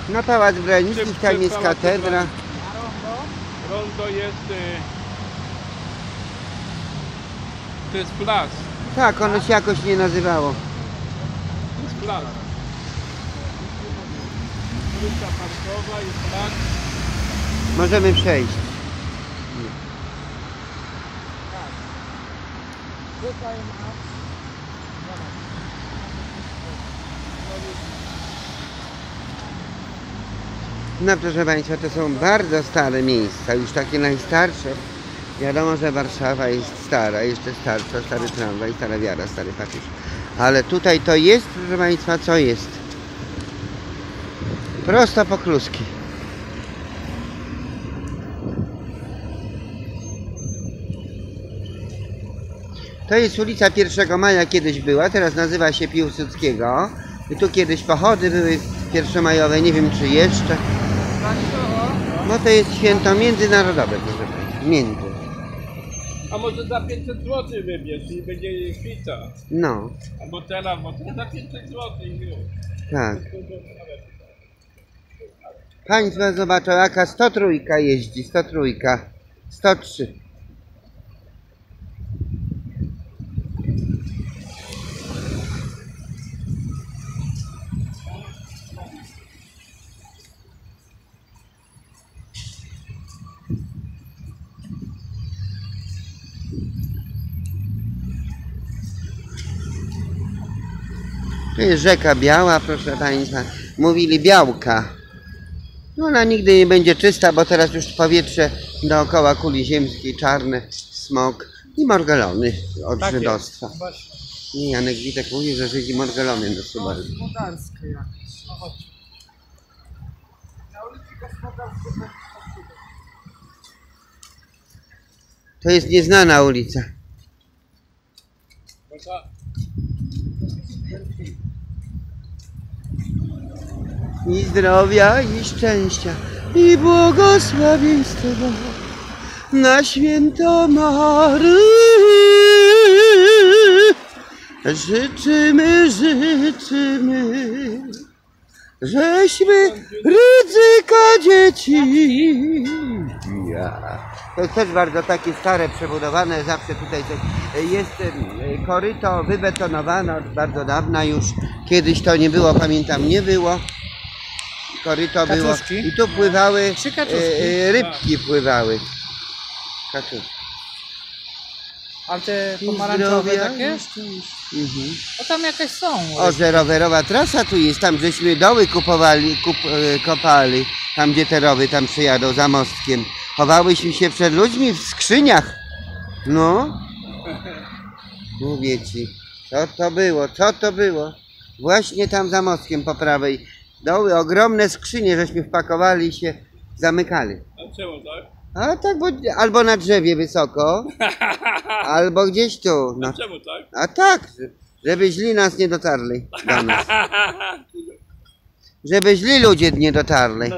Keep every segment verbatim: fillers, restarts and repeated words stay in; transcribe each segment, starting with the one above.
No Pałac Branickich, tam jest katedra. Rondo jest... Y... To jest plac. Tak, ono się jakoś nie nazywało. To jest plac. Ulica Parkowa jest plac. Możemy przejść. No proszę Państwa, to są bardzo stare miejsca, już takie najstarsze. Wiadomo, że Warszawa jest stara, jeszcze starsza, stary tramwaj, stara wiara, stary papież. Ale tutaj to jest, proszę Państwa, co jest? Prosto po kluski. To jest ulica pierwszego maja, kiedyś była, teraz nazywa się Piłsudskiego. I tu kiedyś pochody były pierwszomajowe, nie wiem czy jeszcze. No to jest święto międzynarodowe, proszę Państwa, między. A może za pięćset złotych wybierz i będzie pizza. No. Albo teraz, bo to za pięćset złotych już. Tak. Państwo zobaczą, jaka sto trzy jeździ, sto trzy, sto trzy. To jest rzeka Biała, proszę Państwa. Mówili Białka. No ona nigdy nie będzie czysta, bo teraz już powietrze dookoła kuli ziemskiej, czarne, smog i morgelony od Tak żydostwa. jest, właśnie. I Janek Witek mówi, że Żydzi morgelony do Subaru. Gospodarskie jakieś. No chodź. Na ulicy Gospodarskiej. To jest nieznana ulica. I zdrowia, i szczęścia, i błogosławieństwa na święto Maryi. Życzymy, życzymy, żeśmy ryzyka dzieci. Ja. To jest też bardzo takie stare, przebudowane, zawsze tutaj jest koryto wybetonowane od bardzo dawna już. Kiedyś to nie było, pamiętam, nie było. Koryto było i tu pływały e, rybki pływały. Kaczuszki. A te pomarańczowe takie? Mhm. O tam jakieś są. O, że rowerowa trasa tu jest, tam żeśmy doły kupowali, kup, kopali, tam gdzie te rowy tam przyjadą za mostkiem. Chowałyśmy się przed ludźmi w skrzyniach. No. Mówię ci, co to było, co to było? Właśnie tam za mostkiem po prawej. Doły, ogromne skrzynie, żeśmy wpakowali i się zamykali. A czemu tak? A tak, bo albo na drzewie wysoko, albo gdzieś tu. No. A czemu tak? A tak, żeby źli nas nie dotarli do nas. Żeby źli ludzie nie dotarli.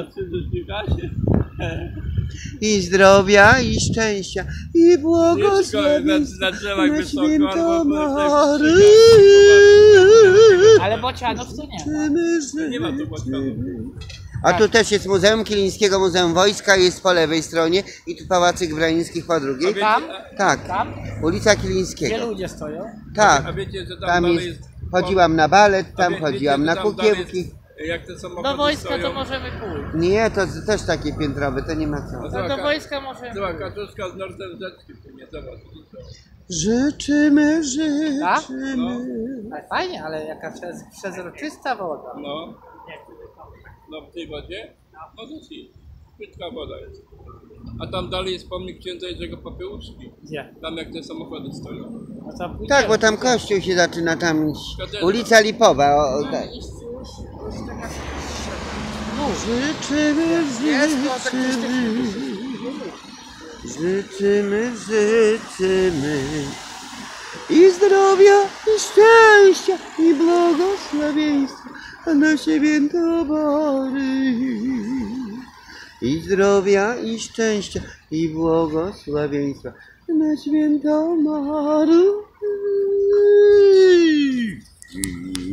I zdrowia, i szczęścia, i błogosławieństwa na święto Maryi. Ale bocianów tu nie ma. Nie ma tu bocianów. A tu też jest Muzeum Kilińskiego, Muzeum Wojska jest po lewej stronie i tu Pałacyk Branickich po drugiej. Tam? Tak, Tam? ulica Gdzie Kilińskiego. ludzie stoją? Tak, A wiecie, że tam, tam dalej jest, jest... chodziłam na balet, tam wie- chodziłam wiecie, na że tam dalej kukiełki. jest- Jak te samochody Do wojska stoją. to możemy pójść. Nie, to też takie piętrowe, to nie ma co. No do wojska możemy Była pójść. kaczuszka z Nordem Rzeczki, nie zobacz. Życzymy, Tak? życzymy. Ale fajnie, ale jaka przez, przezroczysta woda. No. No w tej wodzie? No to ci. Płytka woda jest. A tam dalej jest pomnik księdza Jerzego Popiełuszki. Gdzie? Tam jak te samochody stoją. No to pójdziemy. Tak, bo tam kościół się zaczyna, tam ulica Lipowa. O, o, tak. Życzymy, życzymy, życzymy, życzymy i zdrowia, i szczęścia, i błogosławieństwa na święto Maryi. I zdrowia, i szczęścia, i błogosławieństwa na święto Maryi.